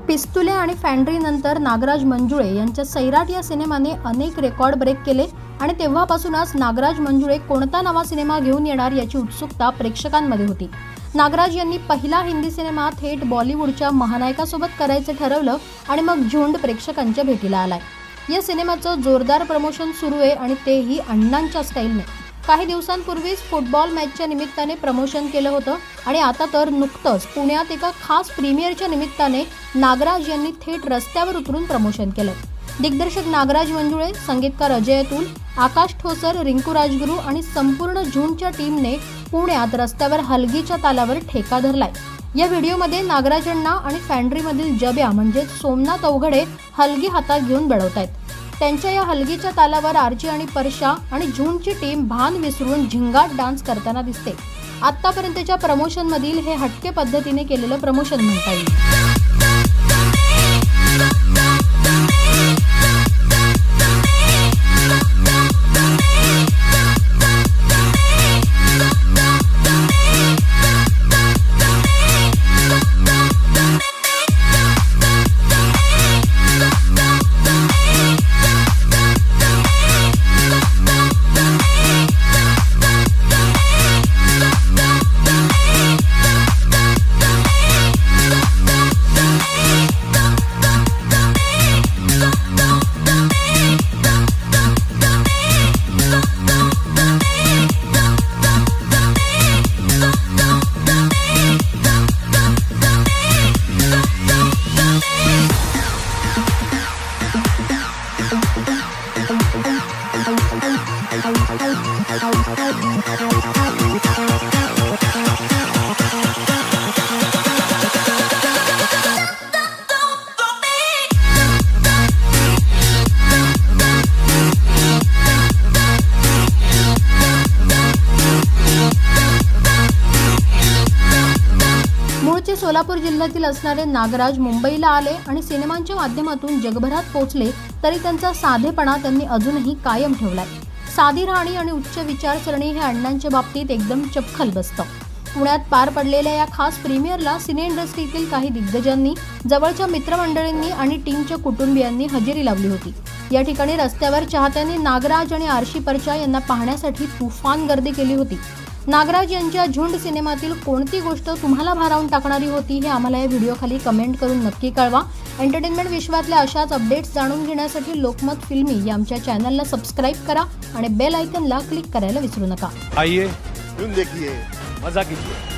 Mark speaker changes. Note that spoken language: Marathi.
Speaker 1: पिस्तुले आणि फॅन्ड्री नंतर नागराज मंजुळे यांच्या सैराट या सिनेमाने अनेक रेकॉर्ड ब्रेक केले आणि तेव्हापासूनच नागराज मंजुळे कोणता नवा सिनेमा घेऊन येणार याची उत्सुकता प्रेक्षकांमध्ये होती। नागराज यांनी पहिला हिंदी सिनेमा थेट बॉलिवूडच्या महानायकासोबत करायचे ठरवलं आणि मग झुंड प्रेक्षकांच्या भेटीला आलाय। या सिनेमाचं जोरदार प्रमोशन सुरू आहे आणि तेही अण्णांच्या स्टाईलने। काही दिवसांपूर्वीच फुटबॉल मॅचच्या निमित्ताने प्रमोशन केलं होतं आणि आता तर नुकतंच पुण्यात एका खास प्रीमियरच्या निमित्ताने नागराज यांनी थेट रस्त्यावर उतरून प्रमोशन केलं। दिग्दर्शक नागराज मंजुळे, संगीतकार अजय अतुल, आकाश ठोसर, रिंकू राजगुरू आणि संपूर्ण झुंडच्या टीमने पुण्यात रस्त्यावर हलगीच्या तालावर ठेका धरलाय। या व्हिडिओमध्ये नागराजांना आणि फॅन्ड्रीमधील जब्या म्हणजे सोमनाथ अवघडे हलगी हातात घेऊन बडवतायत। त्यांच्या या हलगीच्या तालावर आर्ची आणि परशा आणि झुंडची टीम भान विसरून झिंगाट डान्स करताना दिसते। आतापर्यंतच्या प्रमोशन मधील हे हटके पद्धतीने केलेलं प्रमोशन म्हणता येईल। सोलापूर जिल्ह्यातील असणारे नागराज मुंबईला आले आणि सिनेमांच्या माध्यमातून जगभरात पोहोचले, तरी त्यांचा साधेपणा त्यांनी अजूनही कायम ठेवलाय। साधी राहणी आणि उच्च विचारसरणी हे अण्णांच्या बाबतीत एकदम चपखल बसतं। पुण्यात पार पडलेल्या या खास प्रीमियरला सिने इंडस्ट्रीतील काही दिग्गजांनी, जवळच्या मित्रमंडळींनी आणि टीमच्या कुटुंबियांनी हजेरी लावली होती। या ठिकाणी रस्त्यावर चाहत्यांनी नागराज आणि आरशी परशा यांना पाहण्यासाठी तुफान गर्दी केली होती। नागराज यांच्या झुंड सिनेमातील कोणती गोष्ट तुम्हाला भारावून टाकणारी होती हे आम्हाला या व्हिडिओखाली कमेंट करून नक्की कळवा। एंटरटेनमेंट विश्वातल्या अशाच अपडेट्स जाणून घेण्यासाठी लोकमत फिल्मी या आमच्या चॅनलला सबस्क्राइब करा आणि बेल आयकॉनला क्लिक करायला विसरू नका।
Speaker 2: आइए, झुंड देखिए, मजा कीजिए।